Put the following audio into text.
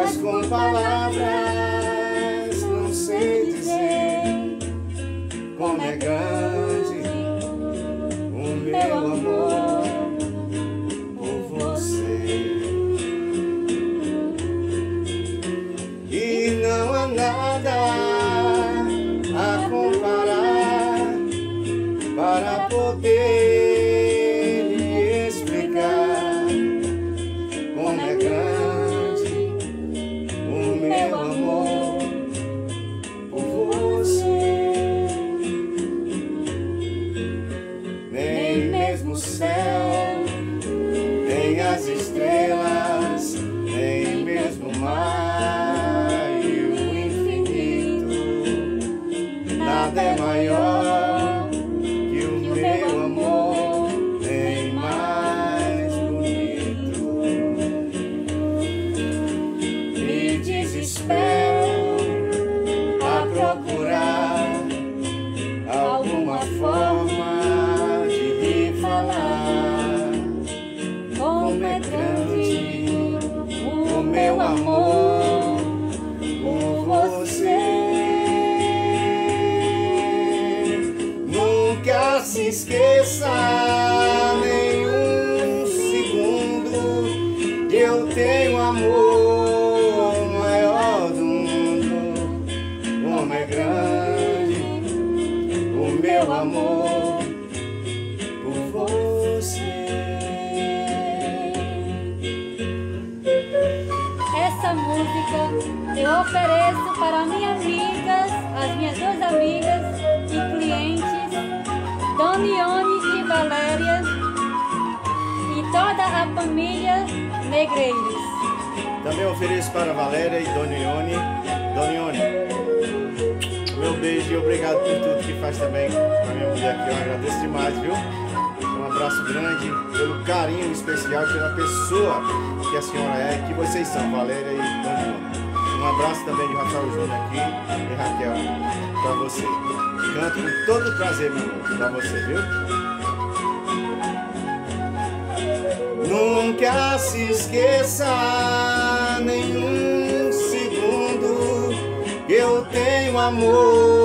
mas com palavras não sei dizer como é grande o meu amor por você. E não há nada a comparar para poder lhe explicar como é grande o meu amor por você. Nem mesmo o céu, nem as estrelas, nem mesmo o mar e o infinito, nada é maior que o meu amor, nem mais bonito. Me desespero a procurar alguma forma de lhe falar como é grande o meu amor por você. Nunca se esqueça nem um segundo que eu tenho amor maior do mundo. Como é grande o meu amor por você. Essa música eu ofereço para minhas amigas, as minhas duas amigas e clientes, Donione e Valéria, e toda a família Negreiros. Também ofereço para Valéria e Donione. Donione, meu beijo e obrigado por tudo que faz também para minha mulher aqui. Eu agradeço demais, viu? Um abraço grande pelo carinho especial, pela pessoa que a senhora é, que vocês são, Valéria e Donione. Um abraço também de Rafael Júnior aqui e Raquel para você. Canto com todo prazer, meu amor, para você, viu? Nunca se esqueça nenhum segundo que eu tenho amor